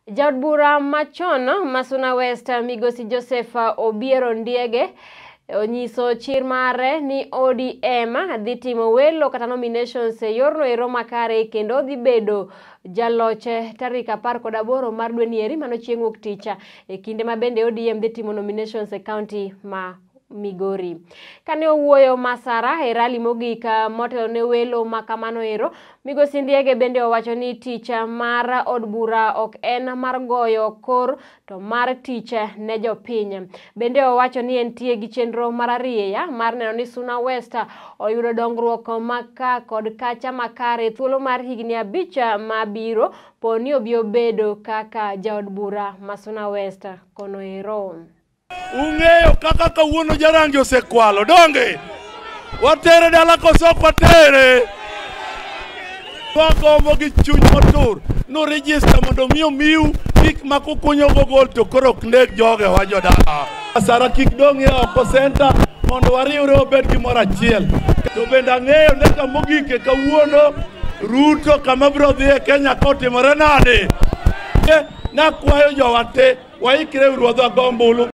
Jaod bura machon Masuna West Migosi Joseph Obiero Ndiege onyiso chir mare ni ODM dhi timo welo kata nominations e yorno ero makare kendo dhi bedo jaloche tarik 18 mar dwe ni eri mano chieng' wuok tich e kinde ma bende ODM dhi timo nominations e county ma Migori. Kane owuoyo Masara e rally mogik motelo ne welo makamano ero, Migosi Ndiege bende owacho ni tich mar od bura ok en mar goyo kor to mar tich ne jopiny. Bende owacho ni entie gi chenro mar arieya mar neno ni Suna West oyudo dongruok maka kod kacha makare thuolo mar higni 5 mabiro poni obiro bedo kaka jaod bura ma Suna West kono ero. Ung'eyo kaka kawuono jarangi osekwalo donge watere dala kosok watere wagombo gi chuny motur no register mondo miu gik ma kukunyo gogol to koro knek joge wa jodala Masara kik dong e oko center mondo wariwre obed gimoro achiel to bende ang'eyo ne kamogike kawuono Ruto kama biro dhi e Kenya kotimore nade nakwayo jowate waikre ruodho gombulu